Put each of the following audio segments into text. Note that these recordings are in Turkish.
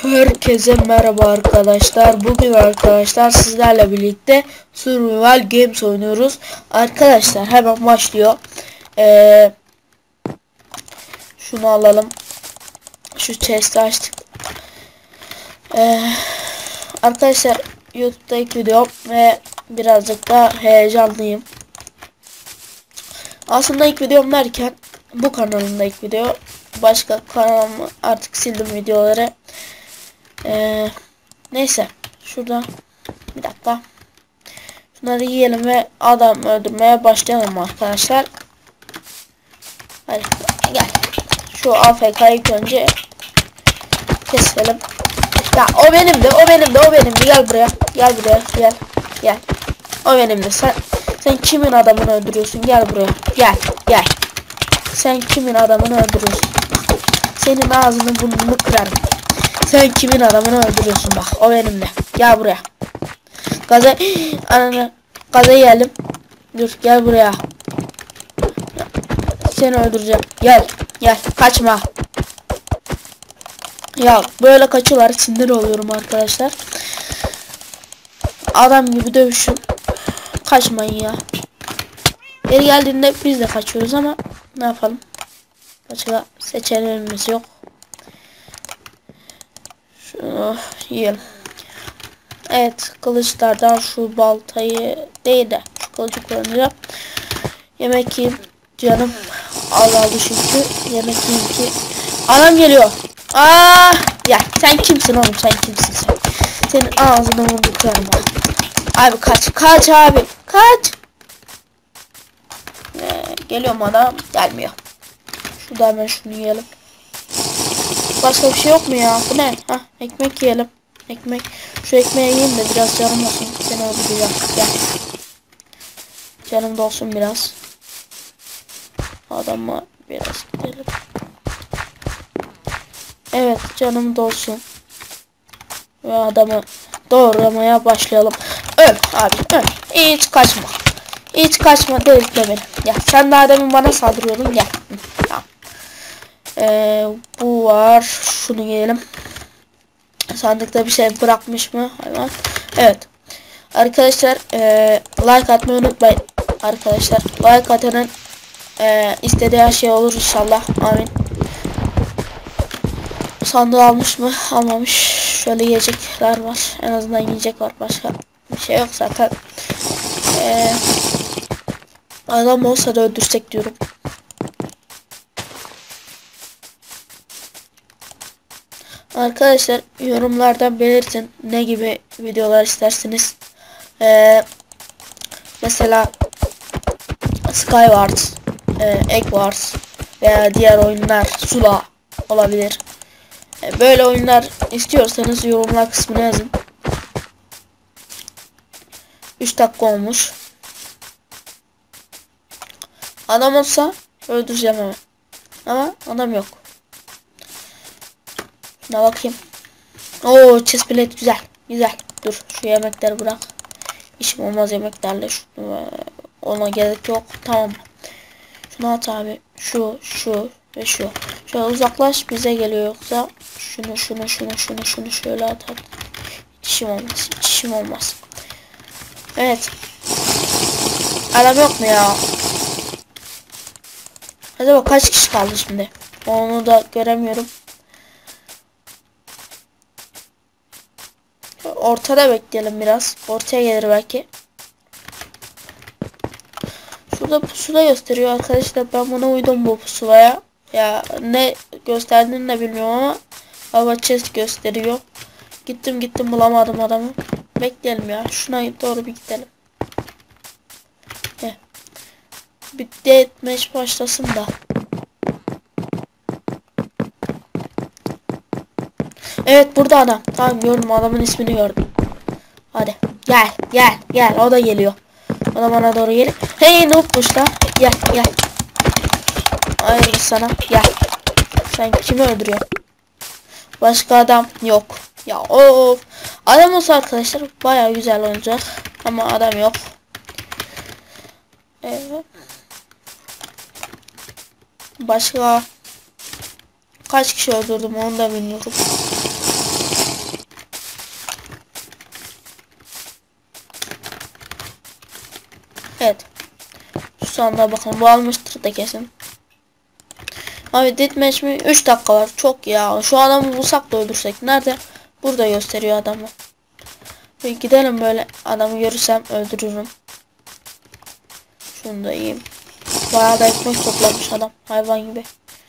Herkese merhaba arkadaşlar. Bugün arkadaşlar sizlerle birlikte Survival Games oynuyoruz. Arkadaşlar hemen başlıyor. Şunu alalım. Şu chest'i açtık. Arkadaşlar YouTube'da ilk videom ve birazcık da heyecanlıyım. Aslında ilk videom derken bu kanalımda ilk video. Başka kanalımı artık sildim videoları. Neyse şurada bir dakika, şunları yiyelim ve adam öldürmeye başlayalım arkadaşlar. Hadi gel, şu AFK'yı ilk önce keselim. Ya o benim de, o benim de, o benim de. Gel buraya, gel buraya, gel o benim de. Sen kimin adamını öldürüyorsun? Gel buraya, gel sen kimin adamını öldürüyorsun? Senin ağzını burnunu kırarım. Sen kimin adamını öldürüyorsun? Bak o benim de. Gel buraya. Gaza yiyelim. Dur gel buraya. Seni öldüreceğim. Gel kaçma. Ya böyle kaçıyorlar, sinir oluyorum arkadaşlar. Adam gibi dövüşün. Kaçmayın ya. Geri geldiğinde biz de kaçıyoruz ama ne yapalım? Başka seçeneğimiz yok. Şunu yiyelim. Evet, kılıçlardan şu baltayı değil de şu kılıcı kullanacağım. Yemek yiyeyim canım. Allah çünkü yemek yiyeyim ki. Adam geliyor. Ya sen kimsin oğlum, sen kimsin sen? Senin ağzını vurdu kırarım abi. Kaç abi, kaç. Geliyor mu adam? Gelmiyor. Şurada hemen şunu yiyelim. Başka bir şey yok mu ya? Bu ne? Ekmek yiyelim. Ekmek. Şu ekmeği yiyeyim de biraz canım olsun. Seni öldüreceğim. Gel. Canım da olsun biraz. Adama biraz gidelim. Evet, canım da olsun. Ve adamı doğramaya başlayalım. Öl abi, öl. Hiç kaçma. Hiç kaçma, delirtme beni. Ya sen daha demin bana saldırıyordun. Gel. Tamam. Bu var. Şunu yiyelim. Sandıkta bir şey bırakmış mı hayvan? Evet. Arkadaşlar like atmayı unutmayın. Arkadaşlar like atanın istediği her şey olur inşallah. Amin. Sandığı almış mı? Almamış. Şöyle yiyecekler var. En azından yiyecek var. Başka bir şey yok zaten. Adam olsa da öldürsek diyorum. Arkadaşlar yorumlardan belirtin ne gibi videolar istersiniz. Mesela Skywars, Egg Wars veya diğer oyunlar, Sula olabilir. Böyle oyunlar istiyorsanız yorumlar kısmına yazın. 3 dakika olmuş. Adam olsa öldüreceğim hemen. Ama adam yok. Şuna bakayım. Oo, chestplate güzel. Güzel. Dur şu yemekleri bırak. İşim olmaz yemeklerle. Ona gerek yok. Tamam. Şunu at abi. Şu ve şu. Şöyle uzaklaş, bize geliyor yoksa. Şunu şöyle at. İşim olmaz. İşim olmaz. Evet. Adam yok mu ya? Acaba kaç kişi kaldı şimdi? Onu da göremiyorum. Ortada bekleyelim biraz. Ortaya gelir belki. Şurada pusula gösteriyor arkadaşlar. Ben buna uydum bu pusulaya. Ya ne gösterdiğini de bilmiyorum ama hava chest gösteriyor. Gittim bulamadım adamı. Bekleyelim ya. Şuna doğru bir gidelim. Bir deathmatch başlasın da. Evet, burada adam. Tamam, gördüm, adamın ismini gördüm. Hadi gel. O da geliyor. O da bana doğru geliyor. Hey noobmuş da. Gel. Hayır sana. Gel. Sen kimi öldürüyorsun? Başka adam yok. Ya of. Adam olsa arkadaşlar baya güzel olacak. Ama adam yok. Başka kaç kişi öldürdüm onu da bilmiyorum. Evet. Şu sandığa bakalım. Bu almıştır da kesin. Abi deathmatch mi? 3 dakika var. Çok ya. Şu adamı bulsak da öldürsek. Nerede? Burada gösteriyor adamı. Bir gidelim böyle. Adamı görürsem öldürürüm. Şunu da yiyeyim. Bayağı da ekmek toplamış adam. Hayvan gibi.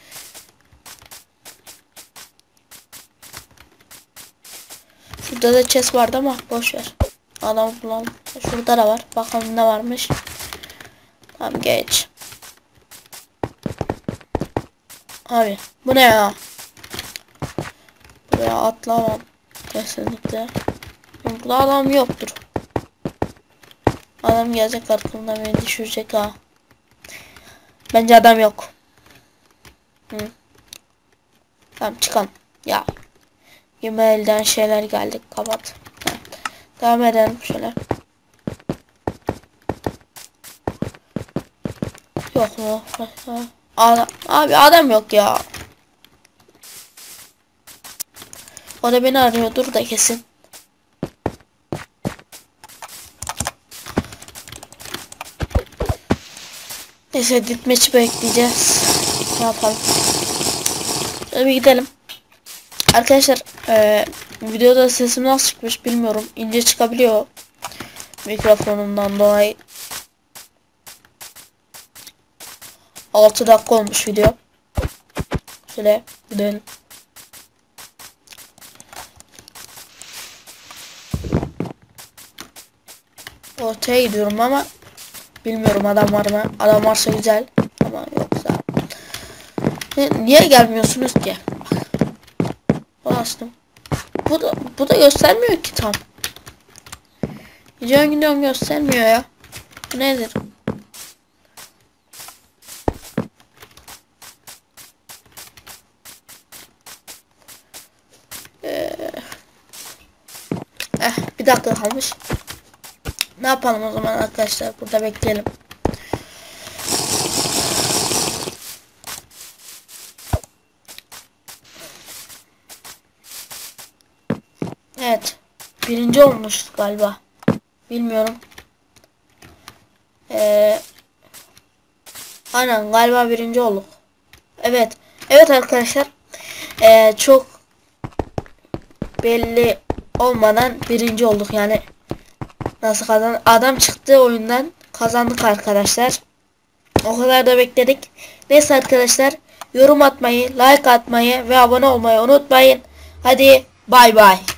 Şurada da chest vardı ama boşver. Adamı bulalım. Şurada da var. Bakalım ne varmış. Tamam geç. Abi bu ne ya? Buraya atlamam. Kesinlikle. Burada adam yoktur. Adam gelecek arkamdan beni düşürecek ha. Bence adam yok. Hı. Tamam çıkalım. Ya. Yeme elden şeyler geldik. Kapat. Tamam. Devam edelim şöyle. Yok mu? Adam, abi adam yok ya. O da beni arıyordur da kesin. Neyse ditmeçi bekleyeceğiz. Ne yapalım? Şöyle bir gidelim. Arkadaşlar videoda sesim nasıl çıkmış bilmiyorum. İnce çıkabiliyor. Mikrofonumdan dolayı. 6 dakika olmuş video. Şöyle gidelim. Ortaya gidiyorum ama bilmiyorum adam var mı? Adam varsa güzel ama yoksa. Niye gelmiyorsunuz ki? Bastım. Bu da göstermiyor ki tam. Gidiyorum göstermiyor ya. Bu nedir? Bir dakika kalmış. Ne yapalım o zaman arkadaşlar? Burada bekleyelim. Evet. Birinci olmuş galiba. Bilmiyorum. Aynen galiba birinci olduk. Evet. Evet arkadaşlar. Çok belli olmadan birinci olduk yani. Nasıl kazan? Adam çıktı oyundan. Kazandık arkadaşlar. O kadar da bekledik. Neyse arkadaşlar. Yorum atmayı, like atmayı ve abone olmayı unutmayın. Hadi bay bay.